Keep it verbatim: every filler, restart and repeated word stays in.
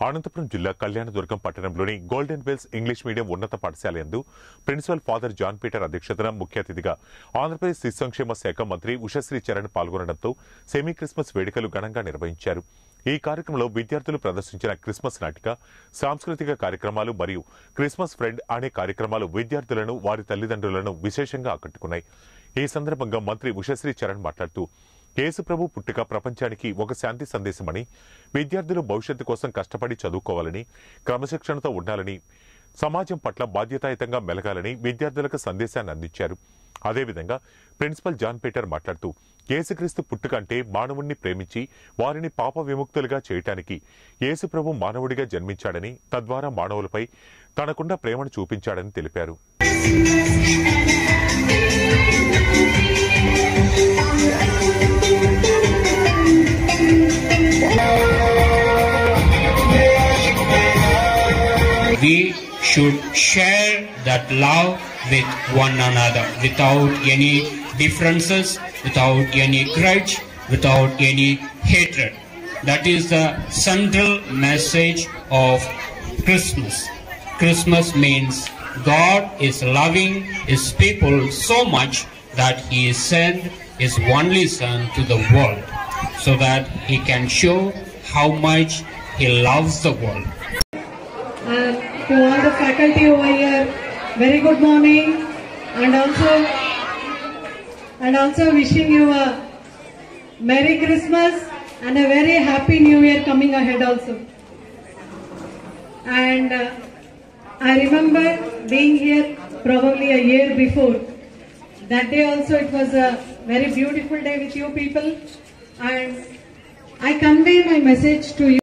అనంతపురం జిల్లా కళ్యాణదుర్గం పట్టణంలోని golden wells English medium ఉన్నత పాఠశాల యందు ప్రిన్సిపల్ ఫాదర్ జాన్ పీటర్ అధ్యక్షతన ముఖ్య అతిథిగా ఆంధ్రప్రదేశ్ శిశు సంక్షేమ శాఖ మంత్రి ఉషశ్రీ చరణ్ పాల్గొనడంతో సెమీ క్రిస్మస్ వేడుకలు ఘనంగా నిర్వహించారు. ఈ కార్యక్రమంలో విద్యార్థులు ప్రదర్శించిన క్రిస్మస్ నాటిక, సాంస్కృతిక కార్యక్రమాలు మరియు క్రిస్మస్ ఫ్రెండ్ అనే కార్యక్రమాలు విద్యార్థులను వారి తల్లిదండ్రులను విశేషంగా ఆకట్టుకున్నాయి. ఈ సందర్భంగా మంత్రి ఉషశ్రీ చరణ్ మాట్లాడుతూ యేసుప్రభు పుట్టుక ప్రపంచానికి ఒక శాంతి సందేశమని, విద్యార్థులు భవిష్యత్తు కోసం కష్టపడి చదువుకోవాలని, క్రమశిక్షణతో ఉండాలని, సమాజం పట్ల బాధ్యతాయుతంగా మెలగాలని విద్యార్థులకు సందేశాన్ని అందించారు. అదేవిధంగా ప్రిన్సిపల్ జాన్ పీటర్ మాట్లాడుతూ యేసుక్రీస్తు పుట్టుక అంటే మానవుణ్ణి ప్రేమించి వారిని పాప విముక్తులుగా చేయటానికి యేసుప్రభు మానవుడిగా జన్మించాడని, తద్వారా మానవులపై తనకున్న ప్రేమను చూపించాడని తెలిపారు. We should share that love with one another without any differences, without any grudge, without any hatred. That is the central message of Christmas. Christmas means God is loving His people so much that He sent His only Son to the world so that He can show how much He loves the world. And to all the faculty over here, very good morning, and also and also wishing you a Merry Christmas and a very Happy New Year coming ahead also. And uh, I remember being here probably a year before. That day also it was a very beautiful day with you people, and I convey my message to you.